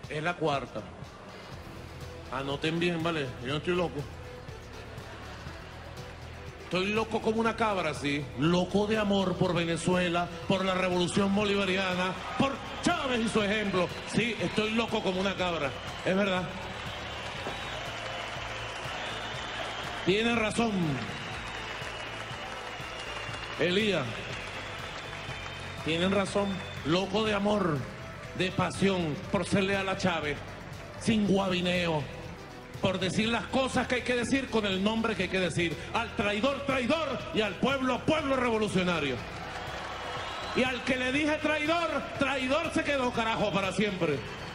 Es la cuarta. Anoten bien, ¿vale? Yo no estoy loco. Estoy loco como una cabra, sí. Loco de amor por Venezuela, por la revolución bolivariana, por Chávez y su ejemplo. Sí, estoy loco como una cabra. Es verdad. Tiene razón. Elías. Tienen razón. Loco de amor, de pasión, por ser leal a Chávez, sin guabineo, por decir las cosas que hay que decir con el nombre que hay que decir. Al traidor, traidor, y al pueblo, pueblo revolucionario. Y al que le dije traidor, traidor se quedó, carajo, para siempre.